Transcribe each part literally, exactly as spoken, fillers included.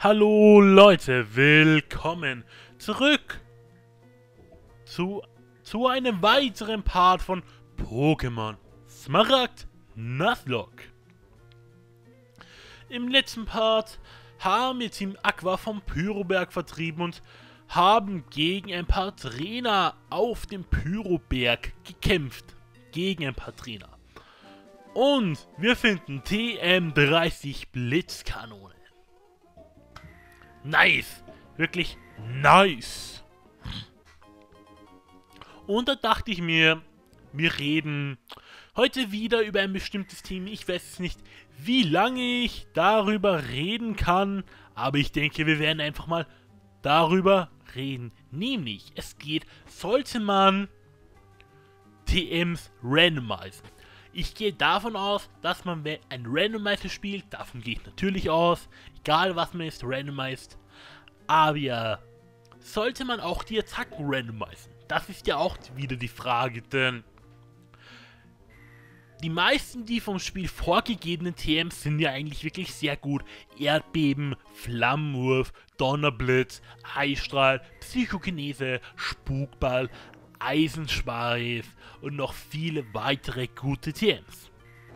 Hallo Leute, willkommen zurück zu, zu einem weiteren Part von Pokémon Smaragd Nuzlocke. Im letzten Part haben wir Team Aqua vom Pyroberg vertrieben und haben gegen ein paar Trainer auf dem Pyroberg gekämpft. Gegen ein paar Trainer. Und wir finden T M dreißig Blitzkanone. Nice! Wirklich nice! Und da dachte ich mir, wir reden heute wieder über ein bestimmtes Team. Ich weiß jetzt nicht, wie lange ich darüber reden kann, aber ich denke, wir werden einfach mal darüber reden. Nämlich, es geht, sollte man T Ms randomisieren. Ich gehe davon aus, dass man ein Randomizer spielt, davon gehe ich natürlich aus, egal was man jetzt randomisiert. Aber ja, sollte man auch die Attacken randomisieren? Das ist ja auch wieder die Frage, denn die meisten, die vom Spiel vorgegebenen T Ms sind ja eigentlich wirklich sehr gut. Erdbeben, Flammenwurf, Donnerblitz, Eisstrahl, Psychokinese, Spukball, Eisenschweif und noch viele weitere gute T Ms.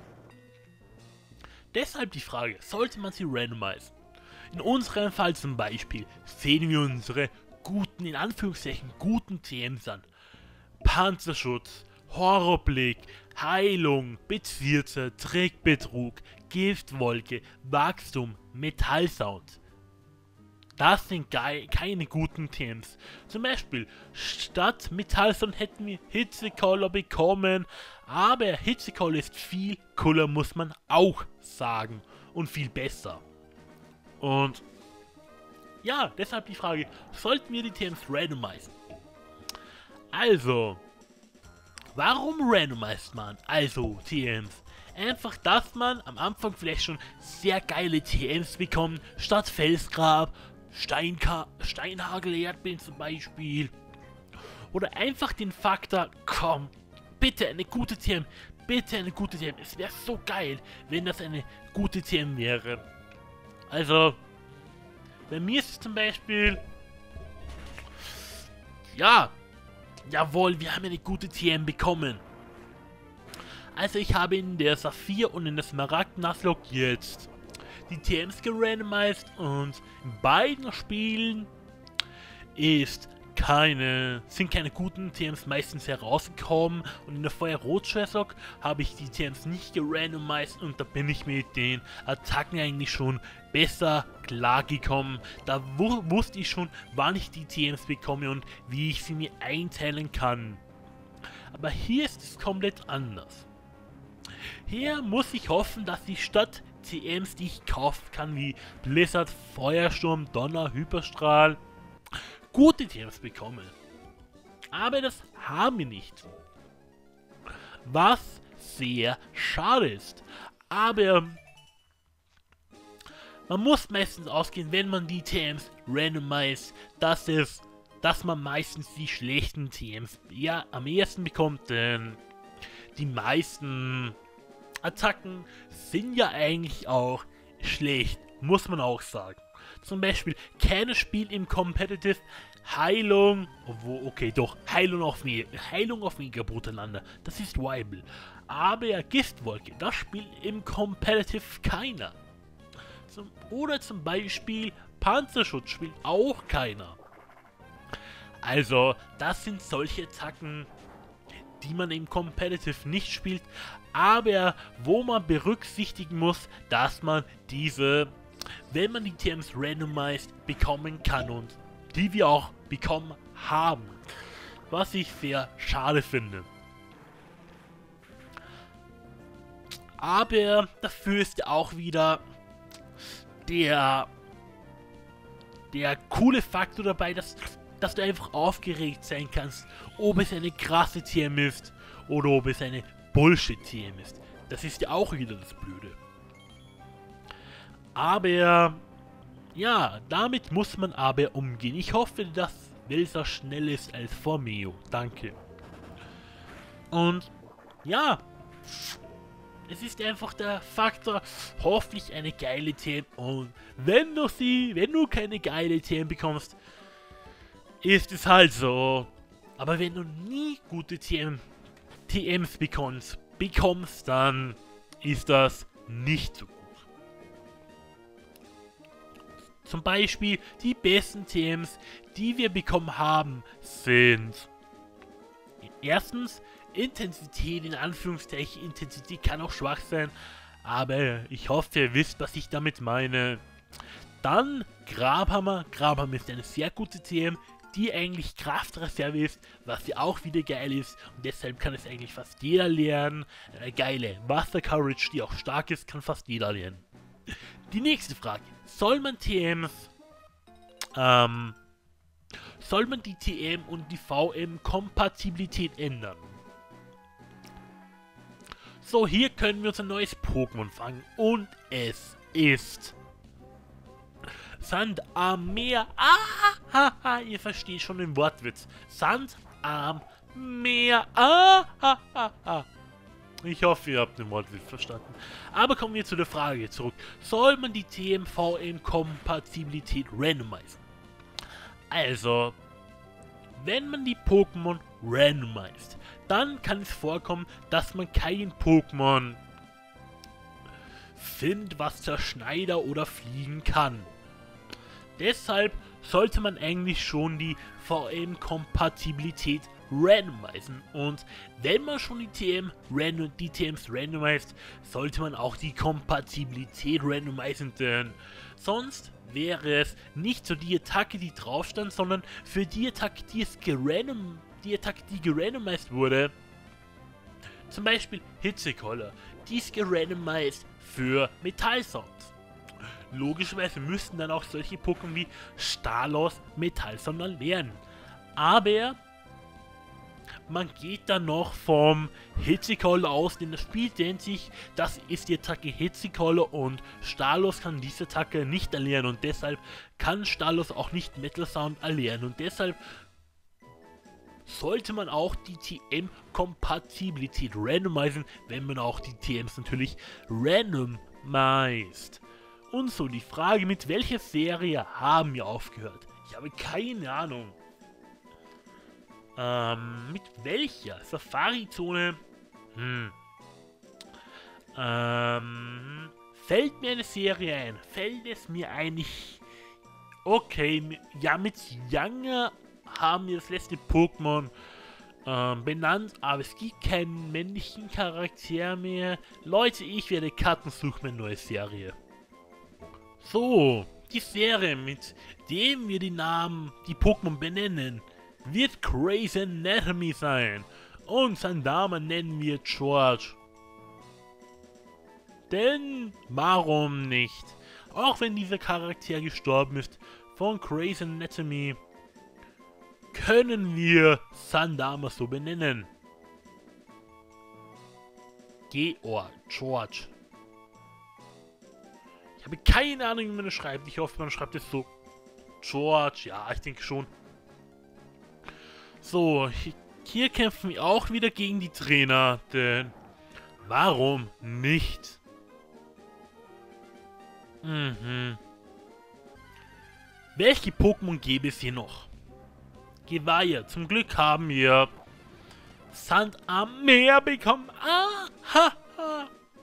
Deshalb die Frage, sollte man sie randomisieren? In unserem Fall zum Beispiel sehen wir unsere guten, in Anführungszeichen guten T Ms an. Panzerschutz, Horrorblick, Heilung, Bezirze, Trickbetrug, Giftwolke, Wachstum, Metallsound. Das sind keine guten T Ms. Zum Beispiel, statt Metallsound hätten wir Hitzekoller bekommen, aber Hitzekoller ist viel cooler, muss man auch sagen. Und viel besser. Und ja, deshalb die Frage, sollten wir die T Ms randomisieren? Also, warum randomisiert man also T Ms? Einfach, dass man am Anfang vielleicht schon sehr geile T Ms bekommt, statt Felsgrab, Steinka Steinhagel, Erdbeben zum Beispiel. Oder einfach den Faktor, komm, bitte eine gute T M, bitte eine gute T M. Es wäre so geil, wenn das eine gute T M wäre. Also, bei mir ist es zum Beispiel, ja, jawohl, wir haben eine gute T M bekommen. Also ich habe in der Saphir und in der Smaragd Nuzlocke jetzt die T Ms gerandomisiert und in beiden Spielen ist keine, sind keine guten T Ms meistens herausgekommen und in der Feuer-Rot-Nuzlocke habe ich die T Ms nicht gerandomisiert und da bin ich mit den Attacken eigentlich schon besser klargekommen. Da wu wusste ich schon, wann ich die T Ms bekomme und wie ich sie mir einteilen kann. Aber hier ist es komplett anders. Hier muss ich hoffen, dass ich statt T Ms, die ich kaufen kann, wie Blizzard, Feuersturm, Donner, Hyperstrahl, gute T Ms bekomme. Aber das haben wir nicht. Was sehr schade ist. Aber man muss meistens ausgehen, wenn man die T Ms randomisiert, dass es, dass man meistens die schlechten T Ms ja am ehesten bekommt, denn die meisten Attacken sind ja eigentlich auch schlecht, muss man auch sagen. Zum Beispiel, keines Spiel im Competitive Heilung, obwohl, okay, doch, Heilung auf Mega, Heilung auf Mega Bruteinander, das ist viable. Aber ja, Giftwolke, das spielt im Competitive keiner. Zum, oder zum Beispiel Panzerschutz spielt auch keiner. Also, das sind solche Attacken, die man im Competitive nicht spielt, aber wo man berücksichtigen muss, dass man diese, wenn man die T Ms randomisiert, bekommen kann und die wir auch bekommen haben. Was ich sehr schade finde. Aber dafür ist auch wieder der, der coole Faktor dabei, dass, dass du einfach aufgeregt sein kannst, ob es eine krasse T M ist oder ob es eine Bullshit-T M ist. Das ist ja auch wieder das Blöde. Aber ja, damit muss man aber umgehen. Ich hoffe, dass Welser schnell ist als Formeo. Danke. Und ja, Es ist einfach der Faktor, hoffentlich eine geile T M. Und wenn du sie, wenn du keine geile T M bekommst, ist es halt so. Aber wenn du nie gute T M, T Ms bekommst, bekommst, dann ist das nicht so gut. Zum Beispiel die besten T Ms, die wir bekommen haben, sind erstens Intensität, in Anführungszeichen. Intensität kann auch schwach sein, aber ich hoffe, ihr wisst, was ich damit meine. Dann Grabhammer. Grabhammer ist eine sehr gute T M, die eigentlich Kraftreserve ist, was ja auch wieder geil ist. Und deshalb kann es eigentlich fast jeder lernen. Eine geile Master Courage, die auch stark ist, kann fast jeder lernen. Die nächste Frage. Soll man T Ms, ähm, soll man die T M und die V M-Kompatibilität ändern? So, hier können wir uns ein neues Pokémon fangen. Und es ist Sandarmea. Ah, ha, ha, ihr versteht schon den Wortwitz. Sandarmea. Ah, ha, ha, ha. Ich hoffe, ihr habt den Wortwitz verstanden. Aber kommen wir zu der Frage zurück. Soll man die T M V M-Kompatibilität randomisieren? Also, wenn man die Pokémon randomisiert, dann kann es vorkommen, dass man kein Pokémon findet, was zerschneider oder fliegen kann. Deshalb sollte man eigentlich schon die V M-Kompatibilität randomisieren. Und wenn man schon die T M random, die T Ms randomisiert, sollte man auch die Kompatibilität randomisieren, denn sonst wäre es nicht so die Attacke, die drauf stand, sondern für die Attacke, die es gerandom, die Attacke, die gerandomisiert wurde. Zum Beispiel Hitzekoller, die ist gerandomisiert für Metallsounds. Logischerweise müssten dann auch solche Pokémon wie Stalos Metallsound lernen. Aber man geht dann noch vom Hitzekoller aus, denn das Spiel denkt sich, das ist die Attacke Hitzekoller und Stalos kann diese Attacke nicht erlernen und deshalb kann Stalos auch nicht Metal Sound erlernen und deshalb sollte man auch die T M-Kompatibilität randomisieren, wenn man auch die T Ms natürlich randomisiert. Und so die Frage, mit welcher Serie haben wir aufgehört? Ich habe keine Ahnung. Ähm, mit welcher? Safari-Zone? Hm. Ähm, fällt mir eine Serie ein? Fällt es mir ein? Ich, okay, ja, mit Younger haben wir das letzte Pokémon ähm, benannt, aber es gibt keinen männlichen Charakter mehr. Leute, ich werde Karten suchen, eine neue Serie. So, die Serie, mit dem wir die Namen, die Pokémon benennen, wird Grey's Anatomy sein. Und seinen Namen nennen wir George. Denn, warum nicht? Auch wenn dieser Charakter gestorben ist von Grey's Anatomy, können wir Sandama so benennen. Georg, George. Ich habe keine Ahnung, wie man das schreibt. Ich hoffe, man schreibt es so. George, ja, ich denke schon. So, hier kämpfen wir auch wieder gegen die Trainer, denn warum nicht? Mhm. Welche Pokémon gäbe es hier noch? Geweihe. Zum Glück haben wir Sandarmea bekommen. Ah, ha, ha.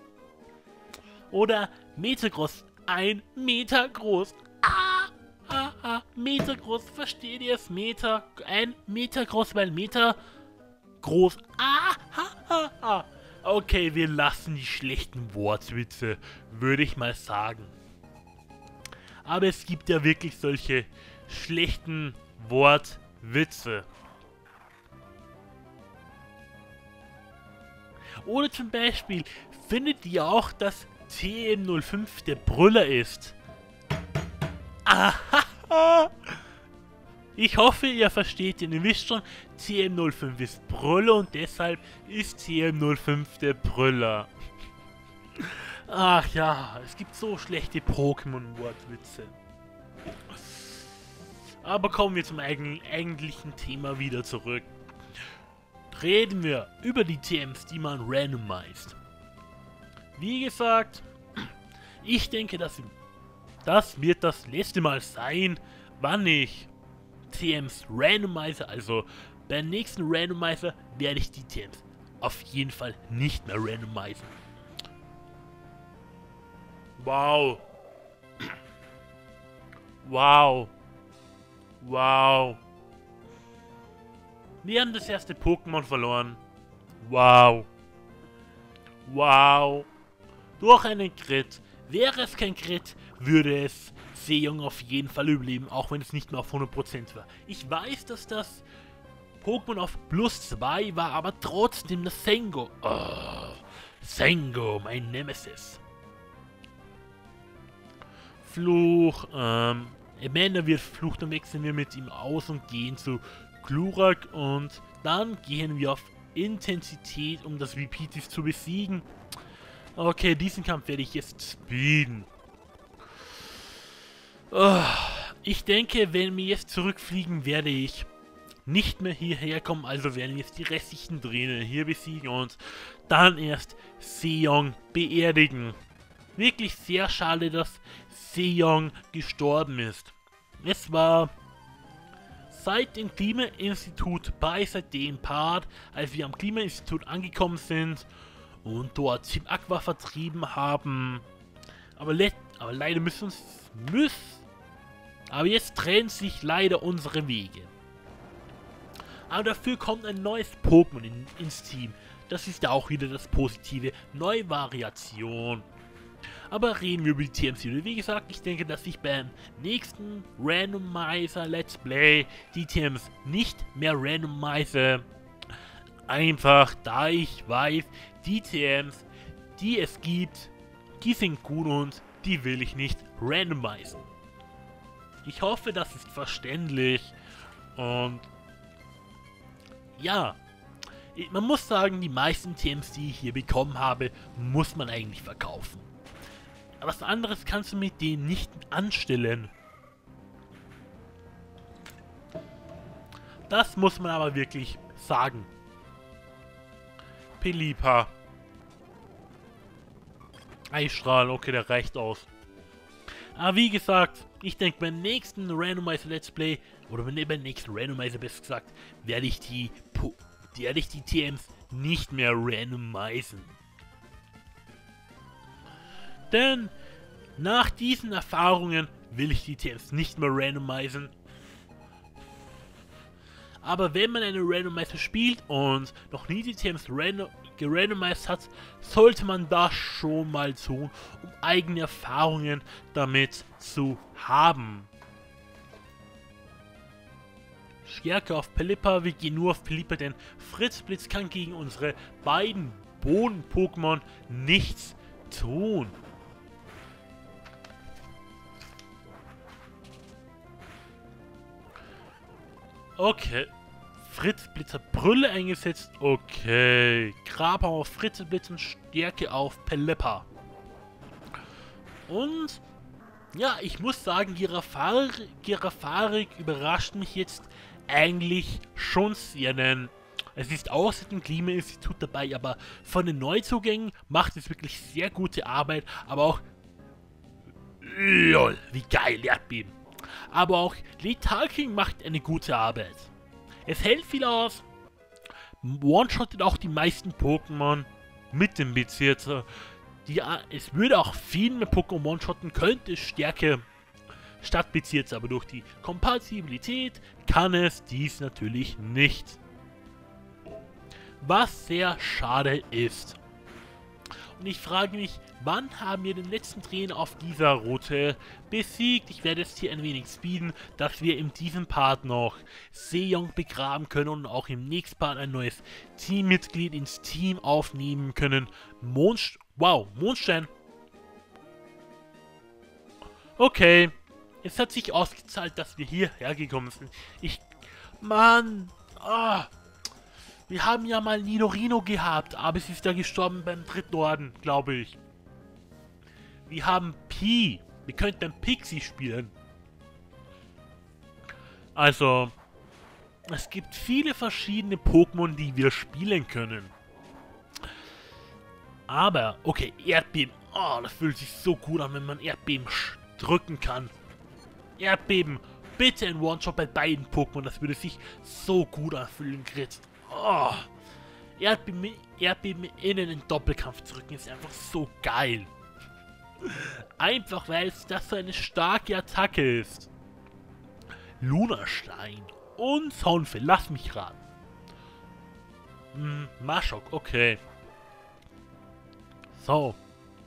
Oder Metagross. Ein Meter groß. Ah, ha, ha. Meter groß. Versteht ihr es? Meter. Ein Meter groß, weil Meter groß. Ah, ha, ha, ha. Okay, wir lassen die schlechten Wortwitze, würde ich mal sagen. Aber es gibt ja wirklich solche schlechten Wortwitze. Oder zum Beispiel, findet ihr auch, dass T M null fünf der Brüller ist? Aha! Ich hoffe, ihr versteht ihn. Ihr wisst schon, T M null fünf ist Brüller und deshalb ist T M null fünf der Brüller. Ach ja, es gibt so schlechte Pokémon-Wortwitze. Aber kommen wir zum eigentlichen Thema wieder zurück. Reden wir über die T Ms, die man randomisiert. Wie gesagt, ich denke, dass das wird das letzte Mal sein, wann ich T Ms randomize. Also beim nächsten Randomizer werde ich die T Ms auf jeden Fall nicht mehr randomisieren. Wow. Wow. Wow. Wir haben das erste Pokémon verloren. Wow. Wow. Durch einen Crit. Wäre es kein Crit, würde es Sejong auf jeden Fall überleben, auch wenn es nicht mehr auf hundert Prozent war. Ich weiß, dass das Pokémon auf plus zwei war, aber trotzdem das Sengo. Oh, Sengo, mein Nemesis. Fluch, ähm, Amanda wird Fluch, dann wechseln wir mit ihm aus und gehen zu Glurak und dann gehen wir auf Intensität, um das Repeative zu besiegen. Okay, diesen Kampf werde ich jetzt speeden. Oh, ich denke, wenn wir jetzt zurückfliegen, werde ich nicht mehr hierher kommen, also werden wir jetzt die restlichen Trainer hier besiegen und dann erst Sejong beerdigen. Wirklich sehr schade, dass Sejong gestorben ist. Es war seit dem Klimainstitut bei seit dem Part, als wir am Klimainstitut angekommen sind und dort Team Aqua vertrieben haben. Aber, le aber leider müssen uns müssen. Aber jetzt trennen sich leider unsere Wege. Aber dafür kommt ein neues Pokémon in, ins Team. Das ist ja auch wieder das Positive. Neue Variation. Aber reden wir über die T Ms. Wie gesagt, ich denke, dass ich beim nächsten Randomizer Let's Play die T Ms nicht mehr randomize. Einfach da ich weiß, die T Ms, die es gibt, die sind gut und die will ich nicht randomisieren. Ich hoffe, das ist verständlich und ja, man muss sagen, die meisten T Ms, die ich hier bekommen habe, muss man eigentlich verkaufen. Was anderes kannst du mit denen nicht anstellen. Das muss man aber wirklich sagen. Pelipper. Eisstrahl, okay, der reicht aus. Aber wie gesagt, ich denke beim nächsten Randomizer Let's Play, oder beim nächsten Randomizer besser gesagt, werde ich die, werde ich die T Ms nicht mehr randomisieren. Denn nach diesen Erfahrungen will ich die T Ms nicht mehr randomisieren. Aber wenn man eine Randomizer spielt und noch nie die T Ms random gerandomized hat, sollte man das schon mal tun, um eigene Erfahrungen damit zu haben. Stärke auf Pelipper, wir gehen nur auf Pelipper, denn Fritzblitz kann gegen unsere beiden Boden-Pokémon nichts tun. Okay. Fritzblitzer Brülle eingesetzt. Okay. Grabhammer auf Fritzblitz und Stärke auf Pelipper. Und ja, ich muss sagen, Girafarik, Girafarik überrascht mich jetzt eigentlich schon sehr, denn es ist außer dem Klimainstitut dabei, aber von den Neuzugängen macht es wirklich sehr gute Arbeit, aber auch lol, wie geil, Erdbeben. Aber auch Lethal King macht eine gute Arbeit. Es hält viel aus, one-shottet auch die meisten Pokémon mit dem Bezirzer. Die, es würde auch viel mehr Pokémon one-shotten, könnte Stärke statt Bezirzer, aber durch die Kompatibilität kann es dies natürlich nicht. Was sehr schade ist. Und ich frage mich, wann haben wir den letzten Trainer auf dieser Route besiegt? Ich werde jetzt hier ein wenig speeden, dass wir in diesem Part noch Sejong begraben können und auch im nächsten Part ein neues Teammitglied ins Team aufnehmen können. Mondstein. Wow, Mondstein. Okay. Es hat sich ausgezahlt, dass wir hierher gekommen sind. Ich... Mann. Ah. Wir haben ja mal Nidorino gehabt, aber es ist ja gestorben beim dritten Orden, glaube ich. Wir haben Pi. Wir könnten beim Pixie spielen. Also, es gibt viele verschiedene Pokémon, die wir spielen können. Aber, okay, Erdbeben. Oh, das fühlt sich so gut an, wenn man Erdbeben drücken kann. Erdbeben. Bitte ein One-Shot bei beiden Pokémon. Das würde sich so gut anfühlen, Grit. Oh. Erdbeben, Erdbeben innen in Doppelkampf drücken ist einfach so geil. Einfach weil es das so eine starke Attacke ist. Lunastein und Zaunfell, lass mich raten. Hm, Maschok, okay. So.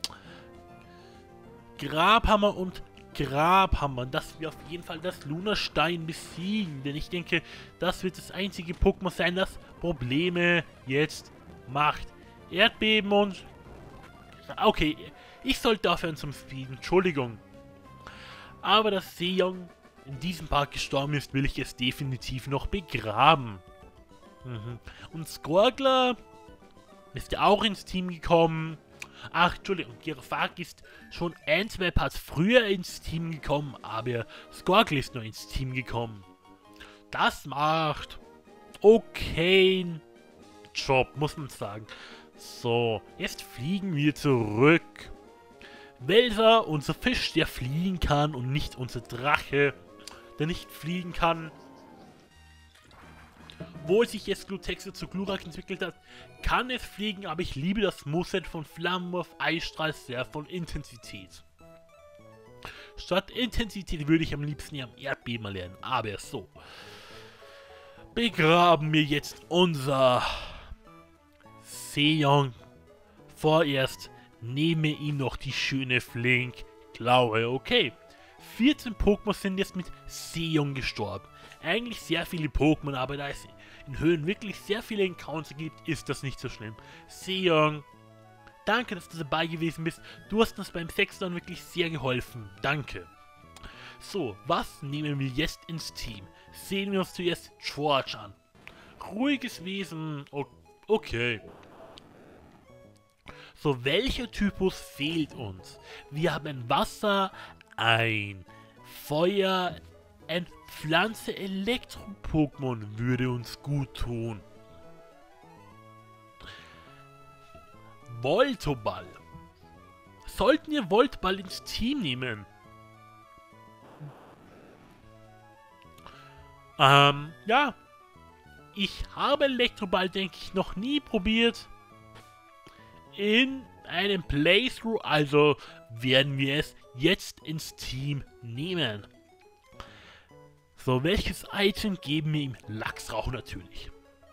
Grabhammer und Grabhammer, dass wir auf jeden Fall das Lunastein besiegen, denn ich denke, das wird das einzige Pokémon sein, das Probleme jetzt macht. Erdbeben und... Okay, ich sollte aufhören zum Speeden, Entschuldigung. Aber dass Seong in diesem Park gestorben ist, will ich es definitiv noch begraben. Mhm. Und Skorgler ist ja auch ins Team gekommen. Ach, Entschuldigung, Girafag ist schon ein, zwei Parts früher ins Team gekommen, aber Skorgler ist nur ins Team gekommen. Das macht okay Job, muss man sagen. So, jetzt fliegen wir zurück. Welser, unser Fisch, der fliegen kann und nicht unser Drache, der nicht fliegen kann. Obwohl sich jetzt Glutexo zu Glurak entwickelt hat, kann es fliegen, aber ich liebe das Moveset von Flammenwurf, Eisstrahl sehr von Intensität. Statt Intensität würde ich am liebsten ja am Erdbeben lernen, aber so. Begraben wir jetzt unser Seong. Vorerst nehme ihm noch die schöne Flink-Klaue, okay. vierzehn Pokémon sind jetzt mit Seong gestorben. Eigentlich sehr viele Pokémon, aber da es in Höhen wirklich sehr viele Encounter gibt, ist das nicht so schlimm. Seong, danke, dass du dabei gewesen bist. Du hast uns beim sechsten wirklich sehr geholfen. Danke. So, was nehmen wir jetzt ins Team? Sehen wir uns zuerst George an. Ruhiges Wesen, okay. So, welcher Typus fehlt uns? Wir haben ein Wasser, ein Feuer, ein Pflanze-Elektro-Pokémon würde uns gut tun. Voltoball. Sollten wir Voltoball ins Team nehmen? Ähm, ja. Ich habe Elektroball, denke ich, noch nie probiert. In einem Playthrough, also werden wir es jetzt ins Team nehmen. So, welches Item geben wir ihm? Lachsrauch natürlich.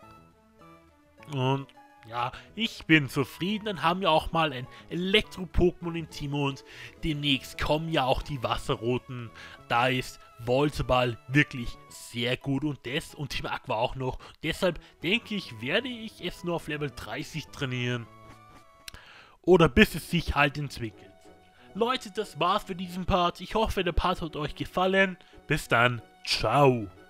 Und ja, ich bin zufrieden, dann haben wir auch mal ein Elektro-Pokémon im Team und demnächst kommen ja auch die Wasserroten. Da ist Voltoball wirklich sehr gut und das und Team Aqua auch noch. Deshalb denke ich, werde ich es nur auf Level dreißig trainieren. Oder bis es sich halt entwickelt. Leute, das war's für diesen Part. Ich hoffe, der Part hat euch gefallen. Bis dann. Ciao.